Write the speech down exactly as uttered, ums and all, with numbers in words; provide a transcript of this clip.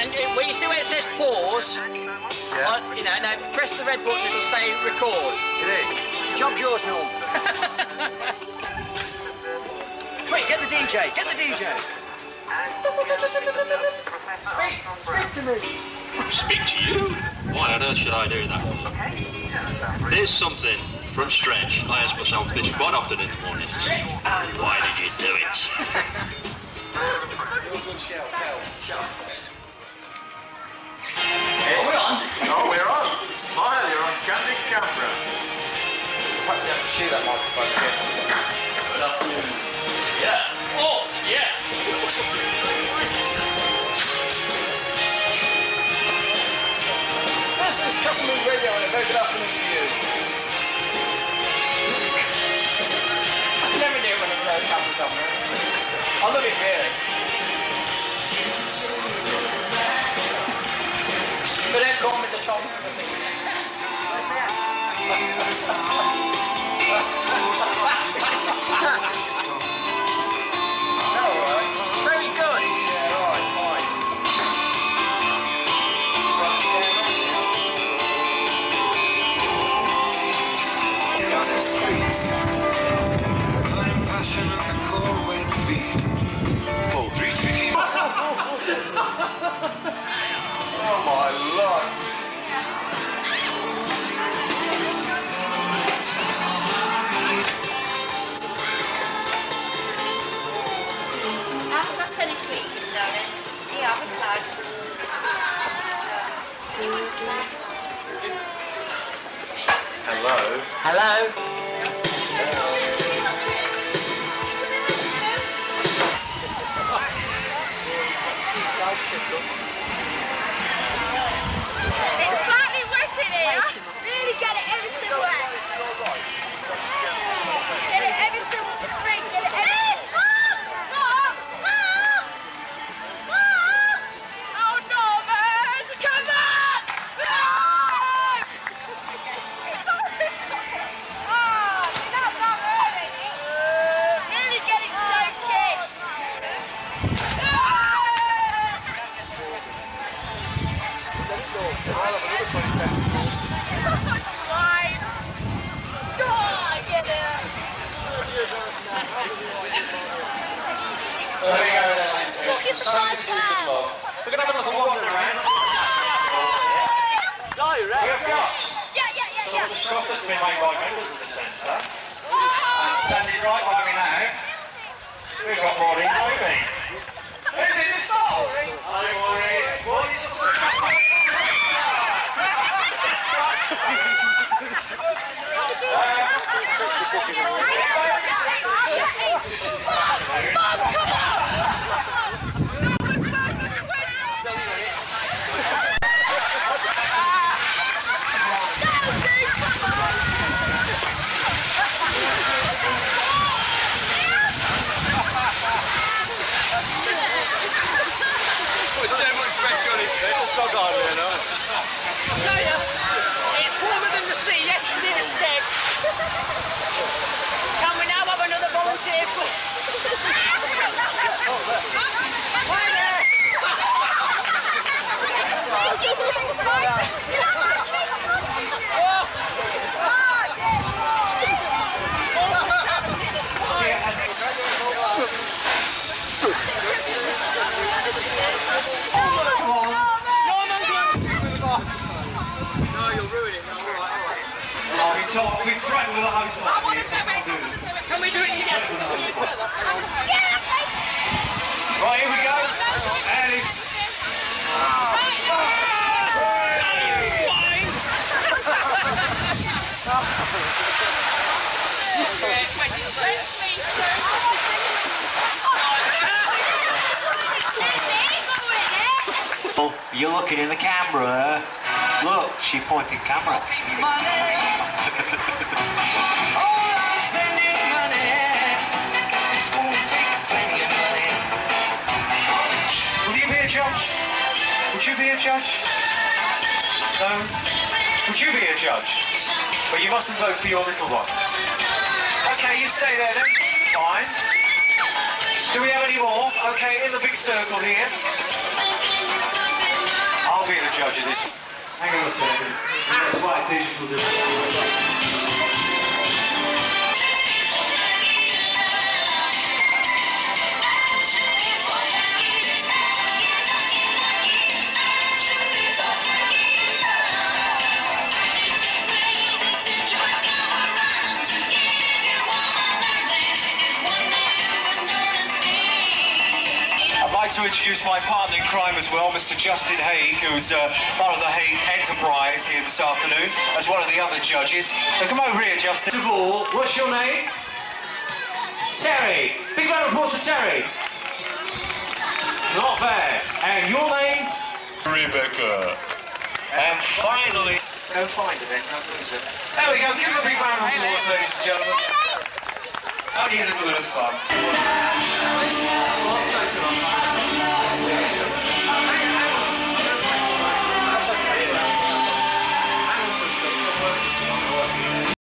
and uh, when you see where it says pause, Yeah. on, you know, now press the red button, it'll say record. It is. Job's yours, Norm. Quick, get the D J, get the D J. Speak, speak to me. Speak to you? Why on earth should I do that? There's something from Stretch. I ask myself this quite often in the mornings. Why did you do it? Oh, we're on. Oh, we're on. Smile, you're on candid camera. Perhaps you have to chew that microphone again. Good afternoon. Yeah. Oh, yeah. This is Customer Radio and a very good afternoon to you. I never knew when it was cameras on there. I love it really. But don't call me the top. Very good. Oh my lord. I haven't got any sweeties, darling. Yeah, I've applied. Hello. Hello. It's slightly wet in here. Really get it ever so wet. Get it ever so wet. Get it ever so Oh no, man! Come on! Oh, not that early. Really get it soaked in. Slide. God, get it. There we go then. Look at the flash now. We're going to have a little wander around. No, you're right. We've got Yeah, yeah, yeah, some of yeah. the stuff that's been made by members of the centre. Oh! And standing right by me now, we've got more engraving. Who's in the stalls? Hi, Maureen. What is it? Stog on there, no? I tell you, it's warmer than the sea. Yes, we need a steg. Can we now have another volunteer? Hi there. So we threatened with a house party. Yes, we can't do this. Can we do it together? Right, here we go. And it's... Oh, you're looking in the camera. Look, she pointed camera. Will you be a judge? Would you be a judge? No? Would you be a judge? But you mustn't vote for your little one. Okay, you stay there then. Fine. Do we have any more? Okay, in the big circle here. judge of this. Hang on a second. We've got a slight digital difference. I'd like to introduce my partner in crime as well, Mister Justin Haig, who's uh, part of the Haig Enterprise here this afternoon, as one of the other judges. So come over here, Justin. First of all, what's your name? Terry. Big round of applause for Terry. Not bad. And your name? Rebecca. And finally... Go find her then, don't lose her. There we go, give her a big round of applause, ladies and gentlemen. Only a little bit of fun.